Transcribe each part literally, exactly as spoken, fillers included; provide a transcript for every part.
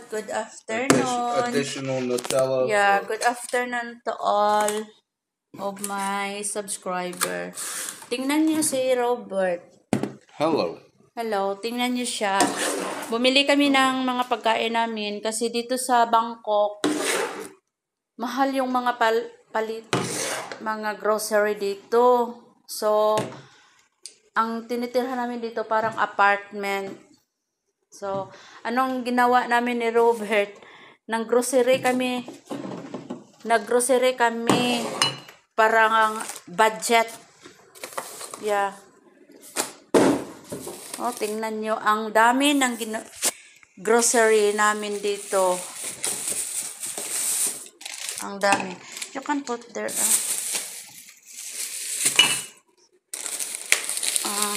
Good Addition, afternoon. additional Nutella. Yeah, for- good afternoon to all of my subscriber. Tingnan niyo si Robert. Hello. Hello, tingnan niyo siya. Bumili kami ng mga pagkain namin kasi dito sa Bangkok, mahal yung mga pal palit, mga grocery dito. So, ang tinitirhan namin dito parang apartment. So, anong ginawa namin ni Robert? Nang grocery kami, nag-grocery kami parang budget. Yeah. Oh, tingnan nyo, ang dami ng gina- grocery namin dito. Ang dami. You can put there. Uh, uh,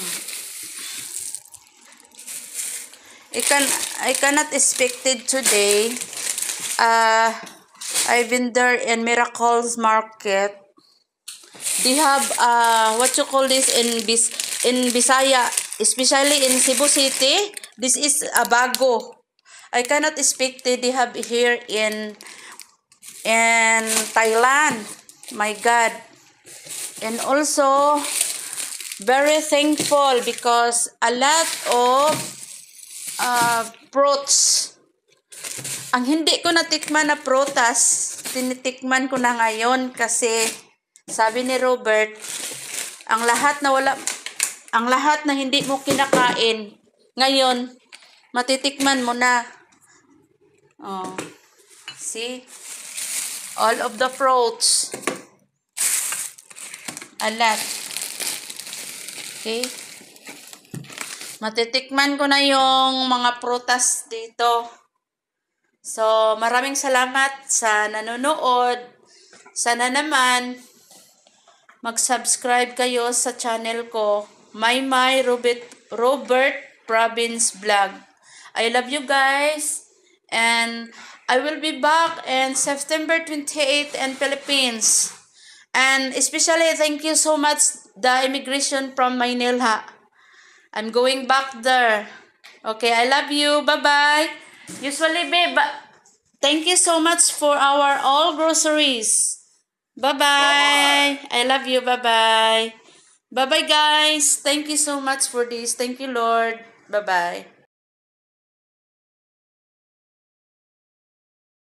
I can I cannot expect it today. Uh, I've been there in Miracles Market. They have uh what you call this in Bis in Bisaya, especially in Cebu City. This is a bago. I cannot expect it. They have here in in Thailand. My God. And also very thankful because a lot of uh, fruits. Ang hindi ko natikman na prutas, tinitikman ko na ngayon kasi sabi ni Robert, ang lahat na wala, ang lahat na hindi mo kinakain, ngayon, matitikman mo na. Oh, see? All of the fruits. A lot. Okay? Matitikman ko na yung mga prutas dito. So, maraming salamat sa nanonood. Sana naman mag-subscribe kayo sa channel ko, My My Robert, Robert Province Vlog. I love you guys. And I will be back in September twenty-eighth in Philippines. And especially thank you so much the immigration from Maynila. I'm going back there. Okay, I love you. Bye-bye. Usually, babe, thank you so much for our all groceries. Bye-bye. I love you. Bye-bye. Bye-bye, guys. Thank you so much for this. Thank you, Lord. Bye-bye.